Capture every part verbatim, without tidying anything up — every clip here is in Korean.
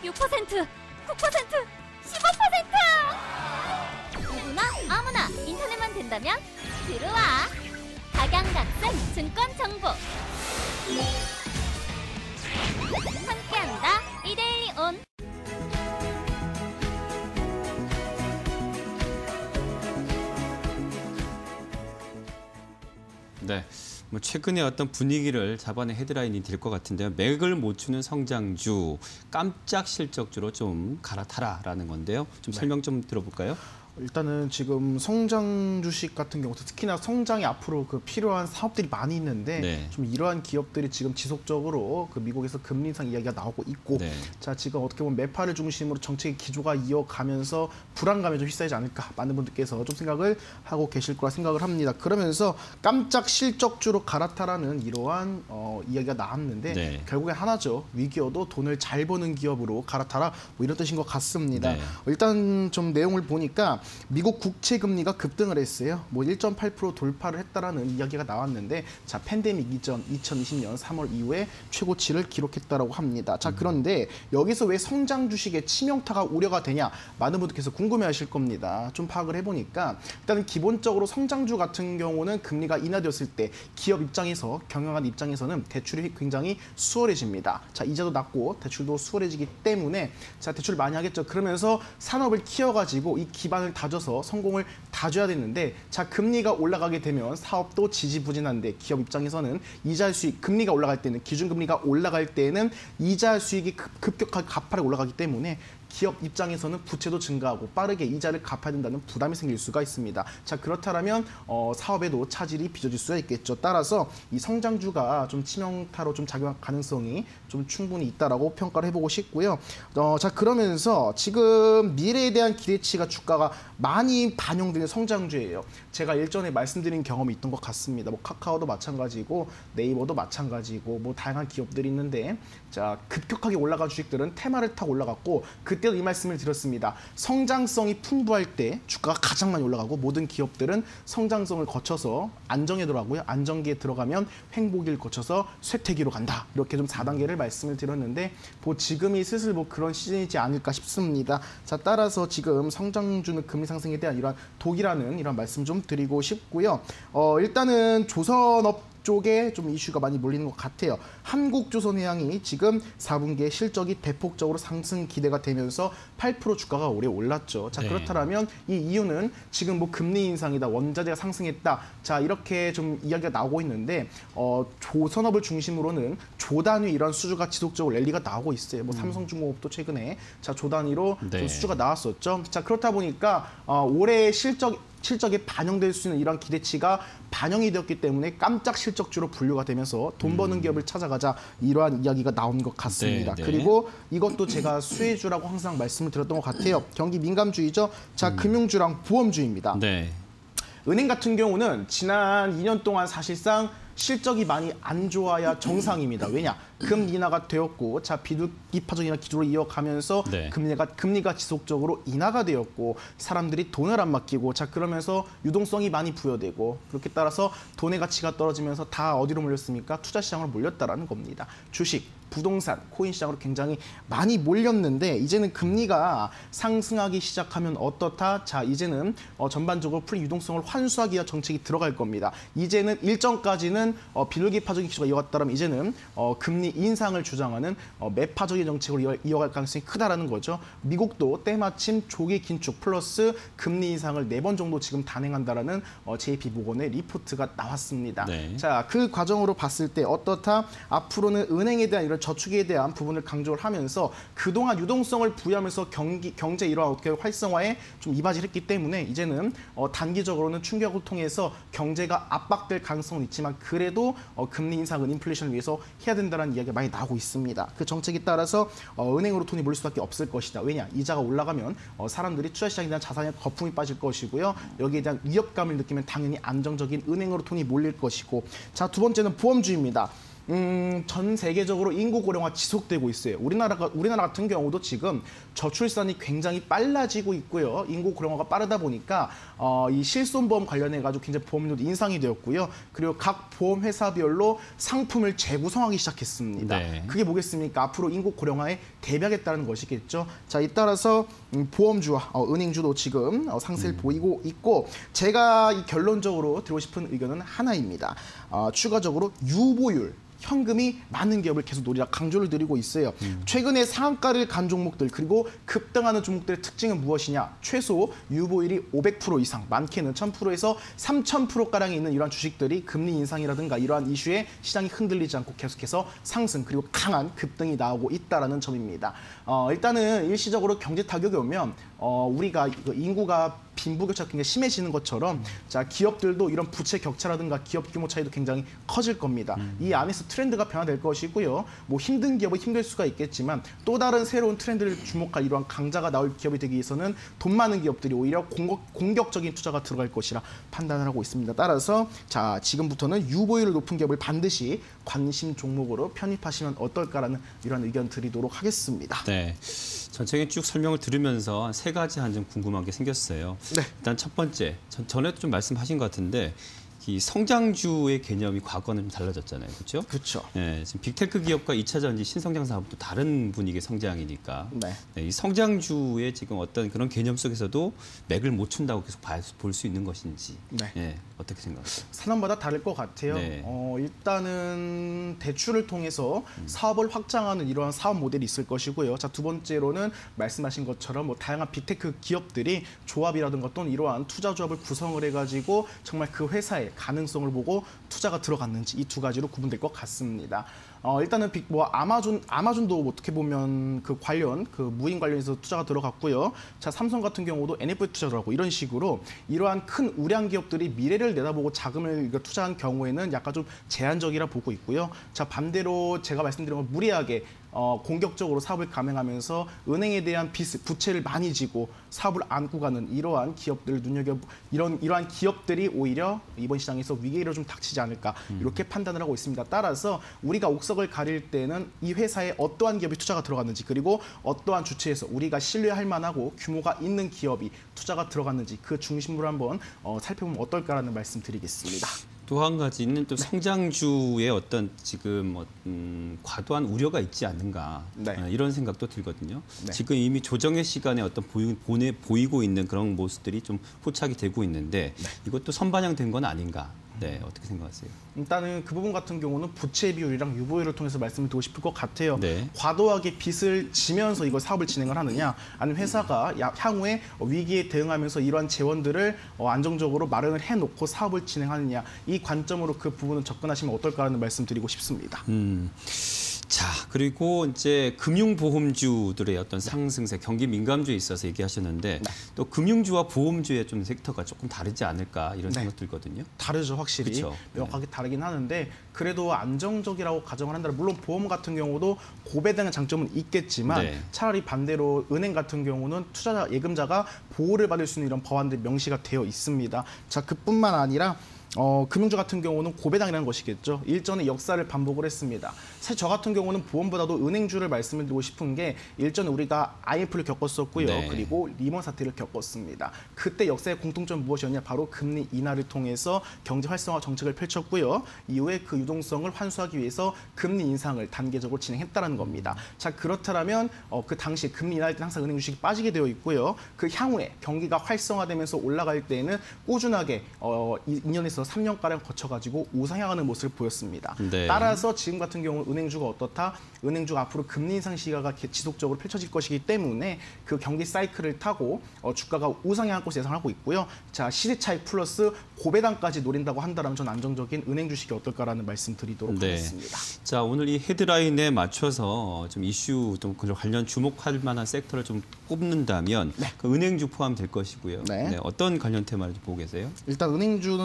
육 퍼센트, 구 퍼센트, 십오 퍼센트! 누구나 아무나 인터넷만 된다면 들어와! 각양각색 증권 정보 함께한다 이데일리 온. 네, 뭐 최근에 어떤 분위기를 잡아낸 헤드라인이 될 것 같은데요. 맥을 못 추는 성장주, 깜짝 실적주로 좀 갈아타라라는 건데요. 좀 네. 설명 좀 들어볼까요? 일단은 지금 성장 주식 같은 경우 특히나 성장이 앞으로 그 필요한 사업들이 많이 있는데 네. 좀 이러한 기업들이 지금 지속적으로 그 미국에서 금리 인상 이야기가 나오고 있고 네. 자 지금 어떻게 보면 매파를 중심으로 정책의 기조가 이어가면서 불안감에 좀 휩싸이지 않을까 많은 분들께서 좀 생각을 하고 계실 거라 생각을 합니다. 그러면서 깜짝 실적주로 갈아타라는 이러한 어, 이야기가 나왔는데 네. 결국에 하나죠. 위기여도 돈을 잘 버는 기업으로 갈아타라 뭐 이런 뜻인 것 같습니다. 네. 일단 좀 내용을 보니까 미국 국채 금리가 급등을 했어요. 뭐 일 점 팔 퍼센트 돌파를 했다라는 이야기가 나왔는데 자 팬데믹 이전 이천이십 년 삼월 이후에 최고치를 기록했다라고 합니다. 자 그런데 여기서 왜 성장 주식의 치명타가 우려가 되냐 많은 분들께서 궁금해하실 겁니다. 좀 파악을 해보니까 일단 기본적으로 성장주 같은 경우는 금리가 인하되었을 때 기업 입장에서 경영하는 입장에서는 대출이 굉장히 수월해집니다. 자 이자도 낮고 대출도 수월해지기 때문에 자 대출을 많이 하겠죠. 그러면서 산업을 키워가지고 이 기반을 다져서 성공을 다져야 되는데 자 금리가 올라가게 되면 사업도 지지부진한데 기업 입장에서는 이자 수익 금리가 올라갈 때는 기준금리가 올라갈 때는 이자 수익이 급, 급격하게 가파르게 올라가기 때문에 기업 입장에서는 부채도 증가하고 빠르게 이자를 갚아야 된다는 부담이 생길 수가 있습니다. 자 그렇다면 어, 사업에도 차질이 빚어질 수가 있겠죠. 따라서 이 성장주가 좀 치명타로 좀 작용할 가능성이 좀 충분히 있다라고 평가를 해보고 싶고요. 어, 자 그러면서 지금 미래에 대한 기대치가 주가가 많이 반영되는 성장주예요. 제가 일전에 말씀드린 경험이 있던 것 같습니다. 뭐 카카오도 마찬가지고 네이버도 마찬가지고 뭐 다양한 기업들이 있는데 자 급격하게 올라간 주식들은 테마를 타고 올라갔고 그때도 이 말씀을 드렸습니다. 성장성이 풍부할 때 주가가 가장 많이 올라가고 모든 기업들은 성장성을 거쳐서 안정에 들어가고요. 안정기에 들어가면 횡보기를 거쳐서 쇠퇴기로 간다. 이렇게 좀 사 단계를 말씀을 드렸는데 뭐 지금이 슬슬 뭐 그런 시즌이지 않을까 싶습니다. 자 따라서 지금 성장주는 금리 상승에 대한 이러한 독이라는 이런 말씀 좀 드리고 싶고요. 어, 일단은 조선업 쪽에 좀 이슈가 많이 몰리는 것 같아요. 한국조선해양이 지금 사 분기에 실적이 대폭적으로 상승 기대가 되면서 팔 퍼센트 주가가 올해 올랐죠. 자 네. 그렇다면 이 이유는 지금 뭐 금리 인상이다, 원자재가 상승했다. 자 이렇게 좀 이야기가 나오고 있는데 어, 조선업을 중심으로는 조단위 이런 수주가 지속적으로 랠리가 나오고 있어요. 뭐 음. 삼성중공업도 최근에 자 조단위로 네. 좀 수주가 나왔었죠. 자 그렇다 보니까 어, 올해 실적 실적에 반영될 수 있는 이런 기대치가 반영이 되었기 때문에 깜짝 실적주로 분류가 되면서 돈 버는 기업을 찾아가자 이러한 이야기가 나온 것 같습니다. 네, 네. 그리고 이것도 제가 수혜주라고 항상 말씀을 드렸던 것 같아요. 경기 민감주이죠. 자, 음. 금융주랑 보험주입니다. 네. 은행 같은 경우는 지난 이 년 동안 사실상 실적이 많이 안 좋아야 정상입니다. 왜냐? 금 인하가 되었고, 자 비둘기 파동이나 기조로 이어가면서 네. 금리가 금리가 지속적으로 인하가 되었고, 사람들이 돈을 안 맡기고, 자 그러면서 유동성이 많이 부여되고, 그렇게 따라서 돈의 가치가 떨어지면서 다 어디로 몰렸습니까? 투자 시장으로 몰렸다라는 겁니다. 주식, 부동산, 코인 시장으로 굉장히 많이 몰렸는데 이제는 금리가 상승하기 시작하면 어떻다? 자 이제는 어, 전반적으로 풀 유동성을 환수하기 위한 정책이 들어갈 겁니다. 이제는 일정까지는 어, 비둘기 파적의 기조가 이어갔다면 이제는 어, 금리 인상을 주장하는 어, 매파적인 정책으로 이어, 이어갈 가능성이 크다라는 거죠. 미국도 때마침 조기 긴축 플러스 금리 인상을 네 번 정도 지금 단행한다라는 어, 제이피 모건의 리포트가 나왔습니다. 네. 자, 그 과정으로 봤을 때 어떻다? 앞으로는 은행에 대한 이런 저축에 대한 부분을 강조를 하면서 그동안 유동성을 부여하면서 경기, 경제 이러한 어떻게 활성화에 좀 이바지를 했기 때문에 이제는 어, 단기적으로는 충격을 통해서 경제가 압박될 가능성은 있지만 그래도 어, 금리 인상은 인플레이션을 위해서 해야 된다는 이야기가 많이 나오고 있습니다. 그 정책에 따라서 어, 은행으로 돈이 몰릴 수밖에 없을 것이다. 왜냐? 이자가 올라가면 어, 사람들이 투자시장에 대한 자산에 거품이 빠질 것이고요. 여기에 대한 위협감을 느끼면 당연히 안정적인 은행으로 돈이 몰릴 것이고 자, 두 번째는 보험주입니다. 음, 전 세계적으로 인구 고령화 지속되고 있어요. 우리나라가 우리나라 같은 경우도 지금 저출산이 굉장히 빨라지고 있고요. 인구 고령화가 빠르다 보니까 어, 이 실손보험 관련해 가지고 굉장히 보험료도 인상이 되었고요. 그리고 각 보험 회사별로 상품을 재구성하기 시작했습니다. 네. 그게 뭐겠습니까? 앞으로 인구 고령화에 대비하겠다는 것이겠죠. 자, 이 따라서 음, 보험주와 어, 은행주도 지금 어, 상승을 음. 보이고 있고, 제가 이 결론적으로 드리고 싶은 의견은 하나입니다. 어, 추가적으로 유보율, 현금이 많은 기업을 계속 노리라 강조를 드리고 있어요. 음. 최근에 상한가를 간 종목들, 그리고 급등하는 종목들의 특징은 무엇이냐? 최소 유보율이 오백 퍼센트 이상, 많게는 천 퍼센트에서 삼천 퍼센트가량이 있는 이러한 주식들이 금리 인상이라든가 이러한 이슈에 시장이 흔들리지 않고 계속해서 상승, 그리고 강한 급등이 나오고 있다는 점입니다. 어, 일단은 일시적으로 경제 타격이 오면 어, 우리가 인구가 빈부격차가 굉장히 심해지는 것처럼, 자, 기업들도 이런 부채 격차라든가 기업 규모 차이도 굉장히 커질 겁니다. 음. 이 안에서 트렌드가 변화될 것이고요. 뭐 힘든 기업은 힘들 수가 있겠지만 또 다른 새로운 트렌드를 주목할 이러한 강자가 나올 기업이 되기 위해서는 돈 많은 기업들이 오히려 공격, 공격적인 투자가 들어갈 것이라 판단을 하고 있습니다. 따라서 자, 지금부터는 유보율을 높은 기업을 반드시 관심 종목으로 편입하시면 어떨까라는 이런 의견 드리도록 하겠습니다. 네. 전체적인 쭉 설명을 들으면서 세 가지 한 점 궁금한 게 생겼어요. 네. 일단 첫 번째, 전, 전에도 좀 말씀하신 것 같은데 이 성장주의 개념이 과거는 좀 달라졌잖아요, 그렇죠? 그렇죠. 네, 지금 빅테크 기업과 이 차 전지 신성장 사업도 다른 분위기의 성장이니까 네. 네, 이 성장주의 지금 어떤 그런 개념 속에서도 맥을 못 춘다고 계속 볼 수 있는 것인지, 네. 네, 어떻게 생각하세요? 산업마다 다를 것 같아요. 네. 어, 일단은 대출을 통해서 음. 사업을 확장하는 이러한 사업 모델이 있을 것이고요. 자, 두 번째로는 말씀하신 것처럼 뭐 다양한 빅테크 기업들이 조합이라든가 또는 이러한 투자 조합을 구성을 해가지고 정말 그 회사의 가능성을 보고 투자가 들어갔는지, 이 두 가지로 구분될 것 같습니다. 어, 일단은 빅, 뭐 아마존 아마존도 어떻게 보면 그 관련 그 무인 관련해서 투자가 들어갔고요. 자, 삼성 같은 경우도 엔에프티 투자 들어가고, 이런 식으로 이러한 큰 우량 기업들이 미래를 내다보고 자금을 투자한 경우에는 약간 좀 제한적이라 보고 있고요. 자, 반대로 제가 말씀드린 건 무리하게 어, 공격적으로 사업을 감행하면서 은행에 대한 빚, 부채를 많이 지고 사업을 안고 가는 이러한 기업들을 눈여겨 이런 이러한 기업들이 오히려 이번 시장에서 위기를 좀 닥치지 않을까, 이렇게 음. 판단을 하고 있습니다. 따라서 우리가 옥석을 가릴 때는 이 회사에 어떠한 기업이 투자가 들어갔는지, 그리고 어떠한 주체에서 우리가 신뢰할 만하고 규모가 있는 기업이 투자가 들어갔는지 그 중심으로 한번 어, 살펴보면 어떨까라는 말씀 드리겠습니다. 또 한 가지는 또 성장주의 어떤 지금 뭐, 음, 과도한 우려가 있지 않는가, 네. 어, 이런 생각도 들거든요. 네. 지금 이미 조정의 시간에 어떤 보이, 보내, 보이고 있는 그런 모습들이 좀 포착이 되고 있는데 네. 이것도 선반영된 건 아닌가. 네, 어떻게 생각하세요? 일단은 그 부분 같은 경우는 부채 비율이랑 유보율을 통해서 말씀을 드리고 싶을 것 같아요. 네. 과도하게 빚을 지면서 이걸 사업을 진행을 하느냐, 아니면 회사가 향후에 위기에 대응하면서 이러한 재원들을 안정적으로 마련을 해놓고 사업을 진행하느냐, 이 관점으로 그 부분은 접근하시면 어떨까라는 말씀드리고 싶습니다. 음. 자, 그리고 이제 금융보험주들의 어떤 상승세, 경기 민감주에 있어서 얘기하셨는데 네. 또 금융주와 보험주의 좀 섹터가 조금 다르지 않을까, 이런 네. 생각 들거든요. 다르죠, 확실히. 그쵸? 명확하게 네. 다르긴 하는데 그래도 안정적이라고 가정을 한다면, 물론 보험 같은 경우도 고배당의 장점은 있겠지만 네. 차라리 반대로 은행 같은 경우는 투자자, 예금자가 보호를 받을 수 있는 이런 법안들이 명시가 되어 있습니다. 자, 그뿐만 아니라 어, 금융주 같은 경우는 고배당이라는 것이겠죠. 일전에 역사를 반복을 했습니다. 사실 저 같은 경우는 보험보다도 은행주를 말씀을 드리고 싶은 게, 일전에 우리가 아이엠에프를 겪었었고요. 네. 그리고 리먼 사태를 겪었습니다. 그때 역사의 공통점 무엇이었냐? 바로 금리 인하를 통해서 경제 활성화 정책을 펼쳤고요. 이후에 그 유동성을 환수하기 위해서 금리 인상을 단계적으로 진행했다는 겁니다. 자, 그렇다면 어, 그 당시 금리 인하할 때 항상 은행 주식이 빠지게 되어 있고요. 그 향후에 경기가 활성화되면서 올라갈 때에는 꾸준하게 어, 이 년에서 삼 년가량 거쳐가지고 우상향하는 모습을 보였습니다. 네. 따라서 지금 같은 경우 은행주가 어떻다? 은행주가 앞으로 금리 인상 시기가 지속적으로 펼쳐질 것이기 때문에 그 경기 사이클을 타고 어, 주가가 우상향할 것을 예상하고 있고요. 자, 시세 차익 플러스 고배당까지 노린다고 한다면 전 안정적인 은행 주식이 어떨까라는 말씀드리도록 네. 하겠습니다. 자, 오늘 이 헤드라인에 맞춰서 좀 이슈 좀 관련 주목할 만한 섹터를 좀 꼽는다면 네. 그 은행주 포함될 것이고요. 네. 네, 어떤 관련 테마를 보고 계세요? 일단 은행주는 좀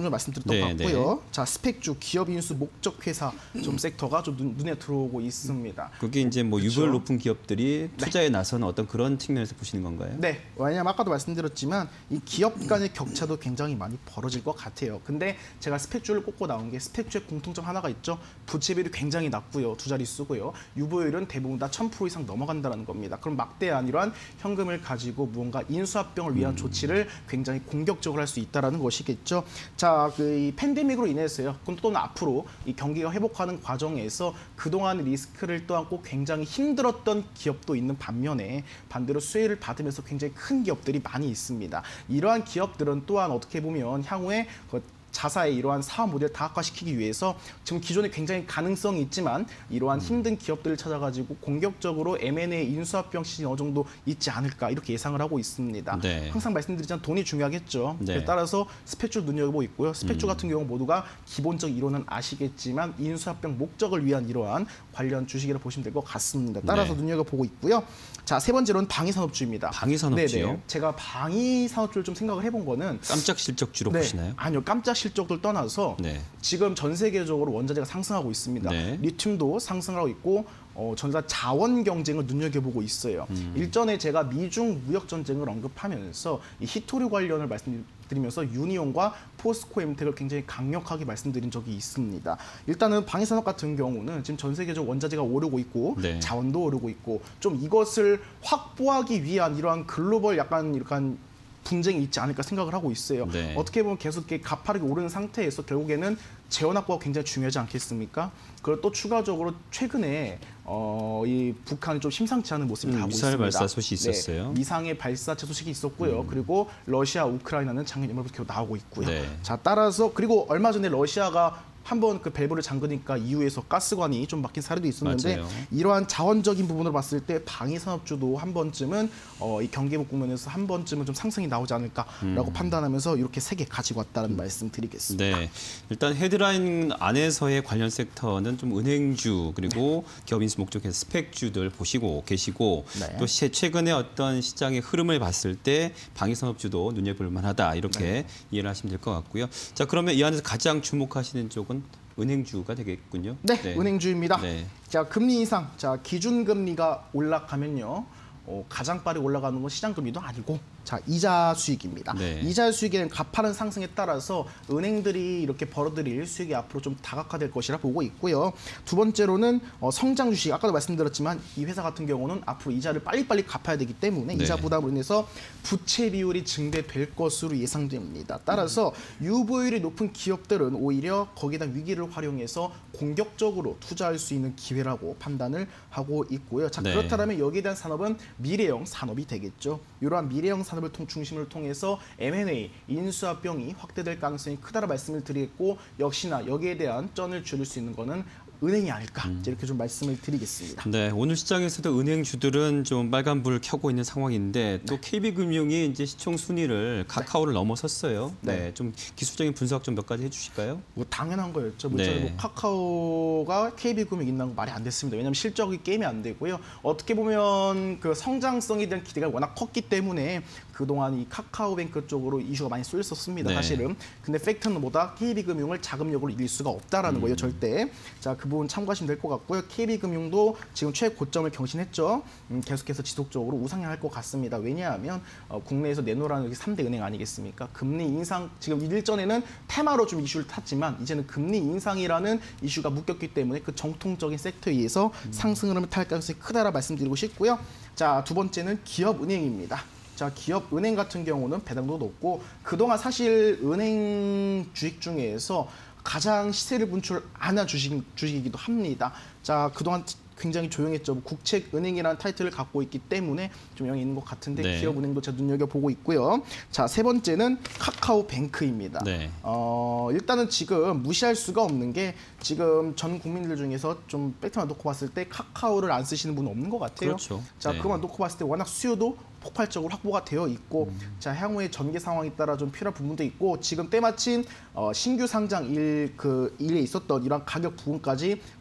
좀 말씀드렸던 네, 것 같고요. 자, 스펙주, 기업 인수 목적 회사 좀 섹터가 좀 눈, 눈에 들어오고 있습니다. 그게 이제 뭐 그렇죠. 유보율 높은 기업들이 투자에 나서는 어떤 그런 측면에서 보시는 건가요? 네, 왜냐하면 아까도 말씀드렸지만 이 기업 간의 격차도 굉장히 많이 벌어질 것 같아요. 근데 제가 스펙주를 꼽고 나온 게 스펙주의 공통점 하나가 있죠. 부채비율이 굉장히 낮고요. 두 자릿수고요. 유보율은 대부분 다 천 퍼센트 이상 넘어간다는 겁니다. 그럼 막대한 이러한 현금을 가지고 무언가 인수합병을 위한 음. 조치를 굉장히 공격적으로 할 수 있다는 것이겠죠. 자, 그 이 팬데믹으로 인해서요. 그럼 또는 앞으로 이 경기가 회복하는 과정에서 그동안 리스크를 떠안고 굉장히 힘들었던 기업도 있는 반면에 반대로 수혜를 받으면서 굉장히 큰 기업들이 많이 있습니다. 이러한 기업들은 또한 어떻게 보면 향후에 그 자사의 이러한 사업 모델을 다각화시키기 위해서 지금 기존에 굉장히 가능성이 있지만 이러한 힘든 기업들을 찾아가지고 공격적으로 엠 앤 에이 인수합병 시즌이 어느 정도 있지 않을까 이렇게 예상을 하고 있습니다. 네. 항상 말씀드리지만 돈이 중요하겠죠. 네. 따라서 스펙줄 눈여겨보고 있고요. 스펙줄 음. 같은 경우 모두가 기본적 이론은 아시겠지만 인수합병 목적을 위한 이러한 관련 주식이라 보시면 될 것 같습니다. 따라서 네. 눈여겨보고 있고요. 자, 세 번째로는 방위산업주입니다. 방위산업주요? 네네. 제가 방위산업주를 좀 생각을 해본 거는 깜짝 실적주로 네. 보시나요? 아니요. 깜짝 실적들 떠나서 네. 지금 전 세계적으로 원자재가 상승하고 있습니다. 네. 리튬도 상승하고 있고 어, 전사 자원 경쟁을 눈여겨보고 있어요. 음. 일전에 제가 미중 무역 전쟁을 언급하면서 이 히토류 관련을 말씀드리면서 유니온과 포스코 엠텍을 굉장히 강력하게 말씀드린 적이 있습니다. 일단은 방위산업 같은 경우는 지금 전 세계적 원자재가 오르고 있고 네. 자원도 오르고 있고 좀 이것을 확보하기 위한 이러한 글로벌 약간 이런 분쟁이 있지 않을까 생각을 하고 있어요. 네. 어떻게 보면 계속 이렇게 가파르게 오르는 상태에서 결국에는 재원 확보가 굉장히 중요하지 않겠습니까? 그리고 또 추가적으로 최근에 어, 이 북한이 좀 심상치 않은 모습이 음, 나오고 미사일 있습니다. 발사 소식이 있었어요. 네, 미상의 발사체 소식이 있었고요. 음. 그리고 러시아, 우크라이나는 작년 연말부터 계속 나오고 있고요. 네. 자, 따라서 그리고 얼마 전에 러시아가 한번 그 밸브를 잠그니까 이유에서 가스관이 좀 막힌 사례도 있었는데 맞아요. 이러한 자원적인 부분으로 봤을 때 방위산업주도 한 번쯤은 어, 이 경기복 국면에서 한 번쯤은 좀 상승이 나오지 않을까라고 음. 판단하면서 이렇게 세 개 가지고 왔다는 말씀 드리겠습니다. 네, 일단 헤드라인 안에서의 관련 섹터는 좀 은행주 그리고 기업 인수 목적의 스펙주들 보시고 계시고 네. 또 시, 최근에 어떤 시장의 흐름을 봤을 때 방위산업주도 눈여볼 만하다 이렇게 네. 이해를 하시면 될 것 같고요. 자, 그러면 이 안에서 가장 주목하시는 쪽은 은행주가 되겠군요. 네, 은행주입니다. 네. 자, 금리 인상, 자 기준금리가 올라가면요, 어, 가장 빠르게 올라가는 건 시장금리도 아니고, 자 이자 수익입니다. 네. 이자 수익에는 가파른 상승에 따라서 은행들이 이렇게 벌어들일 수익이 앞으로 좀 다각화될 것이라 보고 있고요. 두 번째로는 어, 성장 주식, 아까도 말씀드렸지만 이 회사 같은 경우는 앞으로 이자를 빨리빨리 갚아야 되기 때문에 네. 이자 부담으로 인해서 부채 비율이 증대될 것으로 예상됩니다. 따라서 유보율이 높은 기업들은 오히려 거기다 위기를 활용해서 공격적으로 투자할 수 있는 기회라고 판단을 하고 있고요. 자, 네. 그렇다면 여기에 대한 산업은 미래형 산업이 되겠죠. 이러한 미래형 산업을 통, 중심을 통해서 엠 앤 에이, 인수합병이 확대될 가능성이 크다라 말씀을 드리겠고, 역시나 여기에 대한 쩐을 줄일 수 있는 거는 은행이 아닐까, 음. 이렇게 좀 말씀을 드리겠습니다. 네, 오늘 시장에서도 은행주들은 좀 빨간불을 켜고 있는 상황인데 또 케이비금융이 이제 시총 순위를 카카오를 넘어섰어요. 네, 네. 좀 기술적인 분석 좀 몇 가지 해주실까요? 뭐 당연한 거였죠. 뭐, 네. 뭐 카카오가 케이비금융 있는 거 말이 안 됐습니다. 왜냐하면 실적이 게임이 안 되고요. 어떻게 보면 그 성장성에 대한 기대가 워낙 컸기 때문에 그동안 이 카카오뱅크 쪽으로 이슈가 많이 쏠렸었습니다. 네. 사실은. 근데 팩트는 뭐다? 케이비금융을 자금력으로 이길 수가 없다라는 음. 거예요, 절대. 자, 그 부분 참고하시면 될 것 같고요. 케이비금융도 지금 최고점을 경신했죠. 음, 계속해서 지속적으로 우상향할 것 같습니다. 왜냐하면 어, 국내에서 내놓으라는 삼 대 은행 아니겠습니까? 금리 인상, 지금 일전에는 테마로 좀 이슈를 탔지만 이제는 금리 인상이라는 이슈가 묶였기 때문에 그 정통적인 섹터에 의해서 음. 상승 흐름을 탈 가능성이 크다라 말씀드리고 싶고요. 자, 두 번째는 기업은행입니다. 자, 기업 은행 같은 경우는 배당도 높고 그동안 사실 은행 주식 중에서 가장 시세를 분출 안 한 주식, 주식이기도 합니다. 자, 그동안 굉장히 조용했죠. 뭐 국책은행이라는 타이틀을 갖고 있기 때문에 좀 영향이 있는 것 같은데 네. 기업은행도 제가 눈여겨보고 있고요. 자, 세 번째는 카카오뱅크입니다. 네. 어, 일단은 지금 무시할 수가 없는 게 지금 전 국민들 중에서 좀 팩트만 놓고 봤을 때 카카오를 안 쓰시는 분은 없는 것 같아요. 그렇죠. 자, 네. 그만 놓고 봤을 때 워낙 수요도 폭발적으로 확보가 되어 있고, 음. 자, 향후의 전개 상황에 따라 좀 필요한 부분도 있고, 지금 때마침 어, 신규 상장 일 그 일에 있었던 이런 가격 부분까지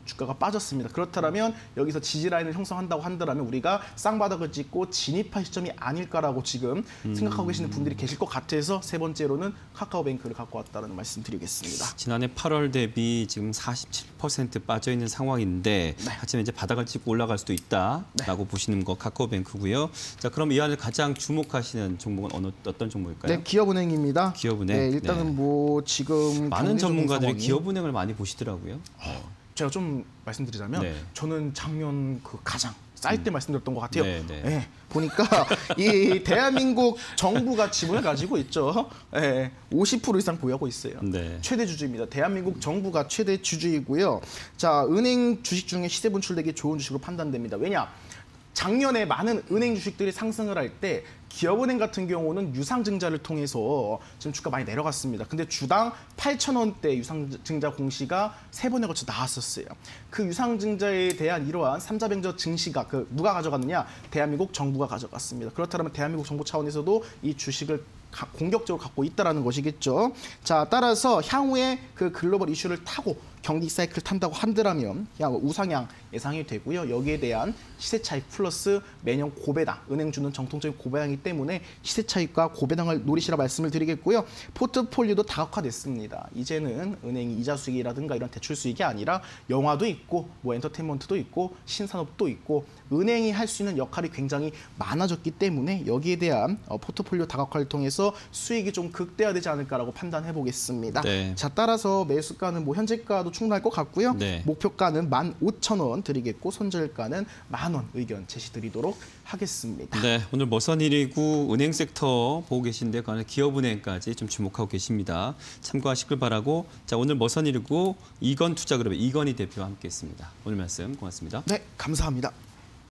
주가가 빠졌습니다. 그렇다면 여기서 지지 라인을 형성한다고 한다면 우리가 쌍바닥을 찍고 진입할 시점이 아닐까라고 지금 음. 생각하고 계시는 분들이 계실 것 같아서 세 번째로는 카카오뱅크를 갖고 왔다는 말씀드리겠습니다. 지난해 팔월 대비 지금 사십칠 퍼센트 빠져 있는 상황인데 네. 하지만 이제 바닥을 찍고 올라갈 수도 있다라고 보시는 거 카카오뱅크고요. 자, 그럼 이 안에 가장 주목하시는 종목은 어느 어떤 종목일까요? 네, 기업은행입니다. 기업은행. 네, 일단은 네. 뭐 지금 많은 경제적인 전문가들이 상황이- 기업은행을 많이 보시더라고요. 제가 좀 말씀드리자면 네. 저는 작년 그 가장 쌀 때 말씀드렸던 것 같아요. 네, 네. 예, 보니까 이 대한민국 정부가 지분을 가지고 있죠. 예, 오십 퍼센트 이상 보유하고 있어요. 네. 최대 주주입니다. 대한민국 정부가 최대 주주이고요. 자, 은행 주식 중에 시세 분출되기 좋은 주식으로 판단됩니다. 왜냐? 작년에 많은 은행 주식들이 상승을 할 때 기업은행 같은 경우는 유상증자를 통해서 지금 주가 많이 내려갔습니다. 근데 주당 팔천 원대 유상증자 공시가 세 번에 걸쳐 나왔었어요. 그 유상증자에 대한 이러한 삼자병저 증시가 그 누가 가져갔느냐? 대한민국 정부가 가져갔습니다. 그렇다면 대한민국 정부 차원에서도 이 주식을 가, 공격적으로 갖고 있다라는 것이겠죠. 자, 따라서 향후에 그 글로벌 이슈를 타고 경기 사이클을 탄다고 한다면 우상향 예상이 되고요. 여기에 대한 시세 차익 플러스 매년 고배당, 은행주는 정통적인 고배당이기 때문에 시세 차익과 고배당을 노리시라 말씀을 드리겠고요. 포트폴리오도 다각화됐습니다. 이제는 은행이 이자 수익이라든가 이런 대출 수익이 아니라 영화도 있고 뭐 엔터테인먼트도 있고 신산업도 있고 은행이 할 수 있는 역할이 굉장히 많아졌기 때문에 여기에 대한 어, 포트폴리오 다각화를 통해서 수익이 좀 극대화되지 않을까라고 판단해 보겠습니다. 네. 자, 따라서 매수가는 뭐 현재가도 충분할 것 같고요. 네. 목표가는 만 오천 원 드리겠고 손절가는 만 원 의견 제시 드리도록 하겠습니다. 네, 오늘 머선일이구 은행 섹터 보고 계신데 그 안에 기업은행까지 좀 주목하고 계십니다. 참고하시길 바라고. 자, 오늘 머선일이구 이건투자그룹의 이건희 대표와 함께했습니다. 오늘 말씀 고맙습니다. 네, 감사합니다.